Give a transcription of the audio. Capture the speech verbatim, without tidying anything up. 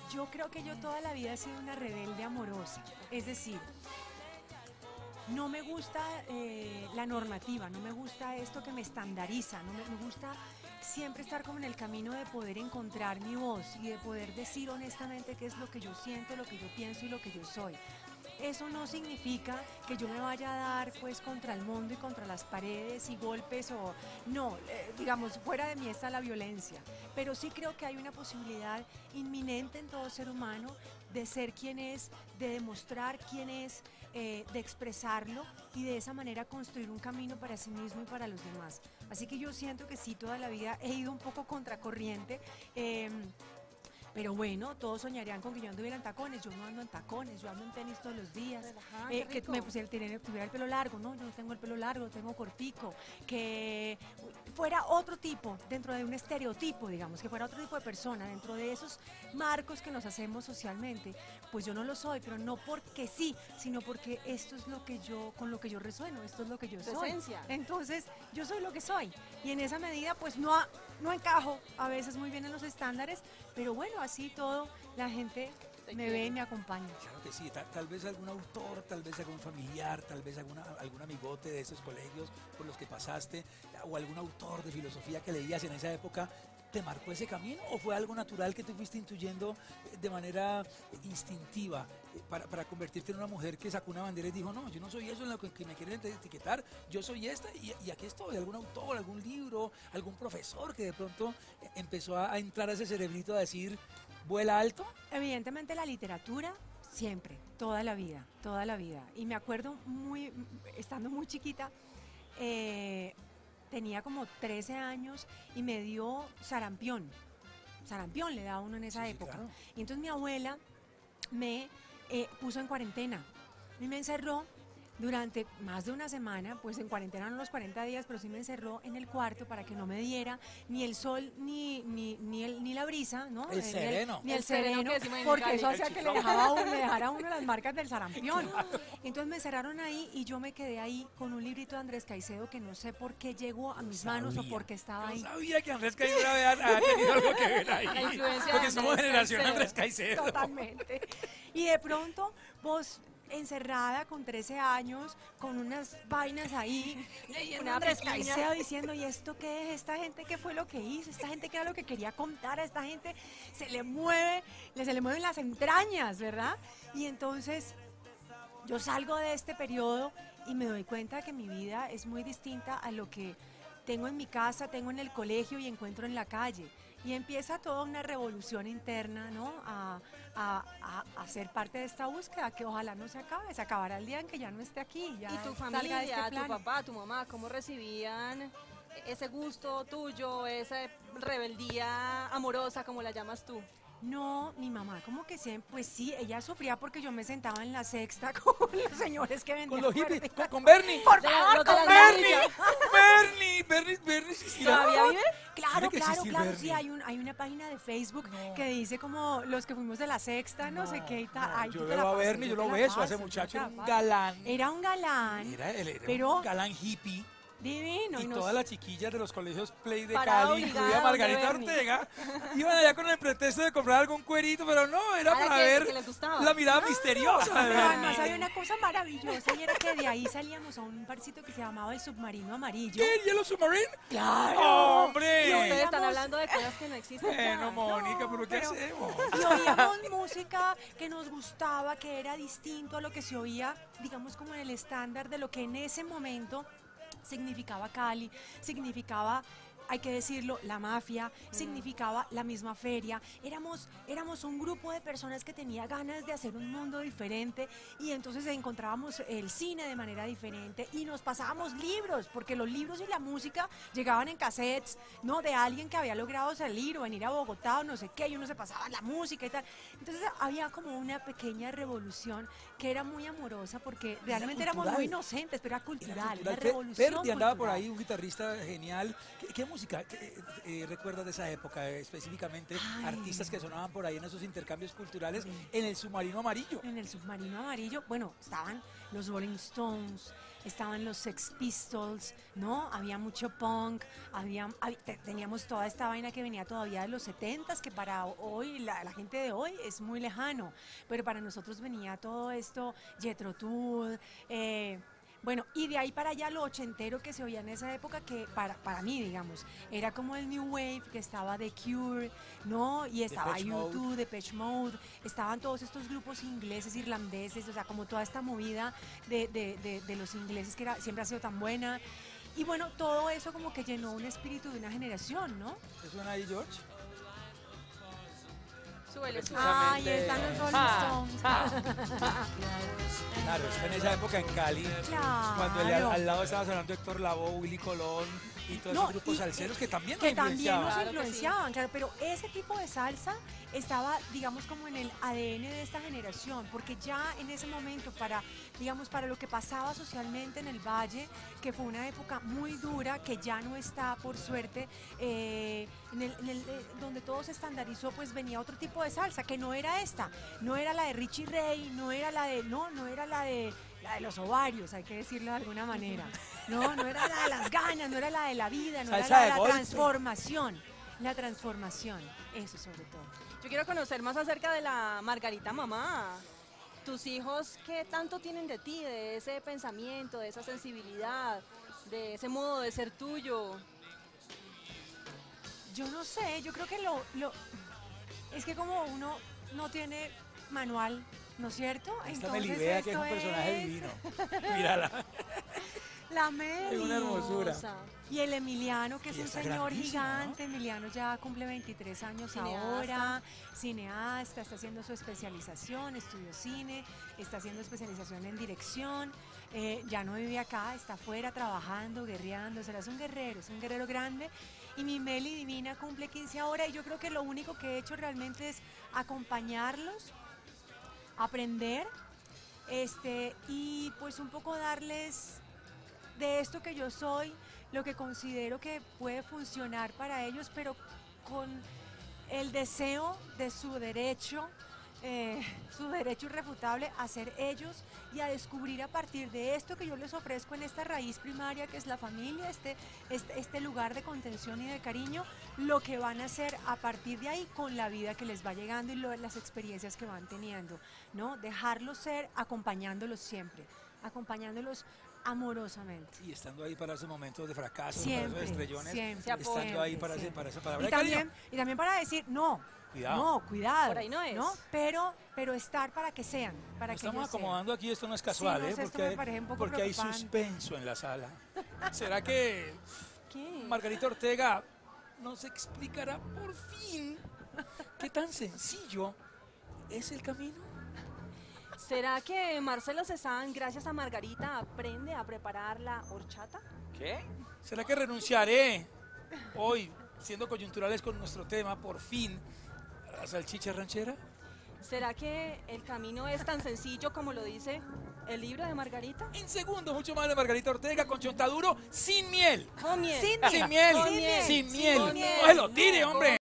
Yo creo que yo toda la vida he sido una rebelde amorosa, es decir, no me gusta eh, la normativa, no me gusta esto que me estandariza, no me, me gusta siempre estar como en el camino de poder encontrar mi voz y de poder decir honestamente qué es lo que yo siento, lo que yo pienso y lo que yo soy. Eso no significa que yo me vaya a dar pues contra el mundo y contra las paredes y golpes o no, eh, digamos, fuera de mí está la violencia, pero sí creo que hay una posibilidad inminente en todo ser humano de ser quien es, de demostrar quién es, eh, de expresarlo y de esa manera construir un camino para sí mismo y para los demás. Así que yo siento que sí, toda la vida he ido un poco contracorriente. Eh, Pero bueno, todos soñarían con que yo anduviera en tacones. Yo no ando en tacones, yo ando en tenis todos los días. Relajada, Eh, qué que me rico. pusiera, tener- tuviera el pelo largo, no, yo no tengo el pelo largo, tengo cortico. Que fuera otro tipo, dentro de un estereotipo, digamos, que fuera otro tipo de persona, dentro de esos marcos que nos hacemos socialmente. Pues yo no lo soy, pero no porque sí, sino porque esto es lo que yo, con lo que yo resueno, esto es lo que yo Tu soy. esencia. Entonces, yo soy lo que soy. Y en esa medida, pues no, a- no encajo a veces muy bien en los estándares, pero bueno, así todo, la gente Te me quiere. ve y me acompaña. Claro que sí, tal, tal vez algún autor, tal vez algún familiar, tal vez alguna, algún amigote de esos colegios por los que pasaste, o algún autor de filosofía que leías en esa época, ¿te marcó ese camino o fue algo natural que tú fuiste intuyendo eh, de manera instintiva eh, para, para convertirte en una mujer que sacó una bandera y dijo, no, yo no soy eso en lo que, que me quieren etiquetar, yo soy esta y, y aquí estoy? ¿Algún autor, algún libro, algún profesor que de pronto eh, empezó a, a entrar a ese cerebrito a decir, vuela alto? Evidentemente la literatura, siempre, toda la vida, toda la vida. Y me acuerdo muy, estando muy chiquita, eh, tenía como trece años y me dio sarampión. Sarampión le da a uno en esa Sí, sí, época. claro. Y entonces mi abuela me eh, puso en cuarentena y me encerró durante más de una semana, pues en cuarentena no los cuarenta días, pero sí me encerró en el cuarto para que no me diera ni el sol ni, ni, ni, el, ni la brisa, ¿no? El Eh, ni sereno. Ni el, El sereno sereno, que decimos en porque Cali. eso El hacía que le chiflón. dejaba a uno, le dejara a uno las marcas del sarampión. Entonces me encerraron ahí y yo me quedé ahí con un librito de Andrés Caicedo que no sé por qué llegó a mis manos o sabía. por qué estaba Yo ahí. sabía que Andrés Caicedo había, había tenido algo que ver ahí. La influencia Porque de somos Andrés generación Caicedo. Andrés Caicedo. Totalmente. Y de pronto vos encerrada con trece años, con unas vainas ahí, leyendo Una Andrés piquiña. Caicedo diciendo, ¿y esto qué es? ¿Esta gente qué fue lo que hizo? ¿Esta gente qué era lo que quería contar? A esta gente se le mueve, le- se le mueven las entrañas, ¿verdad? Y entonces yo salgo de este periodo y me doy cuenta que mi vida es muy distinta a lo que tengo en mi casa, tengo en el colegio y encuentro en la calle. Y empieza toda una revolución interna, ¿no? A, a, a, a ser parte de esta búsqueda que ojalá no se acabe, se acabará el día en que ya no esté aquí, ya ¿Y tu salga de este familia, tu plano. papá, tu mamá, cómo recibían ese gusto tuyo, esa rebeldía amorosa, como la llamas tú? No, mi mamá como que siempre, pues sí, ella sufría porque yo me sentaba en la sexta con los señores que vendían Con los hippies, cuerdas. con, con Bernie. Por De la- favor, los de con las Bernie. maravilla. Bernie, Bernie, Bernie, sí, sí, ¿Todavía no. vive? Claro, Tiene que claro, existir claro, Bernie. sí, hay, un, hay una página de Facebook No. que dice como los que fuimos de la sexta, no, sé qué y tal. No, Ay, yo tú te veo la a pasas, Bernie, yo te lo la beso, a ese pasas, muchacho te era la un pasas. galán. Era un galán, Era, él era pero un galán hippie. divino. Y y nos- todas las chiquillas de los colegios Play de Parada Cali, obligada incluida donde Margarita Bernie. Ortega, iban allá con el pretexto de comprar algún cuerito, pero no, era Para para que- ver que les gustaba. la mirada misteriosa de Pero además Bernie. había una cosa maravillosa y era que de ahí salíamos a un barcito que se llamaba el Submarino Amarillo. ¿Qué? ¿Yellow Submarine? ¡Claro! ¡Hombre! Y Ustedes están oíamos- hablando de cosas que no existen ya. Bueno, Mónica, No, pero ¿qué pero- hacemos? Y oíamos música que nos gustaba, que era distinto a lo que se oía, digamos, como en el estándar de lo que en ese momento significaba Cali, significaba, hay que decirlo, la mafia, significaba la misma feria. Éramos, éramos un grupo de personas que tenía ganas de hacer un mundo diferente y entonces encontrábamos el cine de manera diferente y nos pasábamos libros, porque los libros y la música llegaban en cassettes, ¿no? De alguien que había logrado salir o venir a Bogotá o no sé qué, y uno se pasaba la música y tal. Entonces había como una pequeña revolución que era muy amorosa porque realmente éramos cultural. muy inocentes, pero era Era cultural, cultural. una Fe- revolución Ferdi andaba por cultural. ahí, un guitarrista genial. ¿Qué, qué música música qué, eh, eh, recuerdas de esa época? Eh, específicamente Ay. artistas que sonaban por ahí en esos intercambios culturales Sí. en el Submarino Amarillo. En el Submarino Amarillo, bueno, estaban los Rolling Stones, estaban los Sex Pistols, ¿no? Había mucho punk, había, hab- te- teníamos toda esta vaina que venía todavía de los setentas, que para hoy, la, la gente de hoy, es muy lejano, pero para nosotros venía todo esto, Jethro Tull, eh, bueno, y de ahí para allá lo ochentero que se oía en esa época, que para, para mí, digamos, era como el New Wave, que estaba The Cure, ¿no? Y estaba Depeche Mode. U dos, Depeche Mode, estaban todos estos grupos ingleses, irlandeses, o sea, como toda esta movida de, de- de- de los ingleses que era, siempre ha sido tan buena. Y bueno, todo eso como que llenó un espíritu de una generación, ¿no? ¿Te suena ahí, George? Súbele, súbele. Ah, Ahí están los Rolling Ah, Stones. Claro, eso fue en esa época en Cali, cuando el- al, Claro. al lado estaba sonando Héctor Lavoe, Willy Colón y todos No, esos grupos y- salseros que también que nos también influenciaban. nos Claro que sí. influenciaban, claro, pero ese tipo de salsa estaba, digamos, como en el A D N de esta generación, porque ya en ese momento, para, digamos, para lo que pasaba socialmente en el Valle, que fue una época muy dura, que ya no está, por suerte, eh, en el, en el, eh, donde todo se estandarizó, pues venía otro tipo de salsa, que no era esta, no era la de Richie Ray, no era la de, no, no era la de la de los ovarios, hay que decirlo de alguna manera. No, no era la de las ganas, no era la de la vida, no Salsa era la de de la golpe. transformación. La transformación, eso sobre todo. Yo quiero conocer más acerca de la Margarita mamá. Tus hijos, ¿qué tanto tienen de ti, de ese pensamiento, de esa sensibilidad, de ese modo de ser tuyo? Yo no sé, yo creo que lo, lo es que como uno no tiene manual, ¿no es cierto? Esta Melibea, que es un esto personaje es divino. Mírala. La Es Meli. una hermosura. Hermosa. Y el Emiliano, que es Y un está señor grandísimo, ¿no? gigante. Emiliano ya cumple veintitrés años Cineasta. ahora, cineasta, está haciendo su especialización, estudió cine, está haciendo especialización en dirección. eh, ya no vive acá, está afuera trabajando, guerreando, será es un guerrero, es un guerrero grande. Y mi Meli divina cumple quince ahora y yo creo que lo único que he hecho realmente es acompañarlos, aprender, este, y pues un poco darles de esto que yo soy, lo que considero que puede funcionar para ellos, pero con el deseo de su derecho, eh, su derecho irrefutable a ser ellos y a descubrir a partir de esto que yo les ofrezco en esta raíz primaria que es la familia, este, este, este lugar de contención y de cariño, lo que van a hacer a partir de ahí con la vida que les va llegando y lo- las experiencias que van teniendo, ¿no? Dejarlos ser, acompañándolos siempre, acompañándolos amorosamente. Y estando ahí para esos momentos de fracaso, Siempre, para esos estrellones, siempre, estando ahí siempre, para, ese, siempre. para esa palabra Y de cariño. también, y también para decir, no, Cuidado. no, cuidado. Por ahí no es. Pero, pero estar para que sean, para Nos que estamos ellos sean. acomodando aquí, esto no es casual, no ¿eh? sé, esto porque me hay, parece un poco porque hay preocupante. suspenso en la sala. ¿Será que ¿Qué? Margarita Ortega nos explicará por fin qué tan sencillo es el camino? ¿Será que Marcelo Cezanne, gracias a Margarita, aprende a preparar la horchata? ¿Qué? ¿Será que renunciaré hoy, siendo coyunturales con nuestro tema, por fin, a la salchicha ranchera? ¿Será que el camino es tan sencillo como lo dice el libro de Margarita? En segundo, mucho más de Margarita Ortega con chontaduro sin miel. Con miel. Sin Sin miel, Con sin miel, miel. sin miel. No se lo tire, hombre.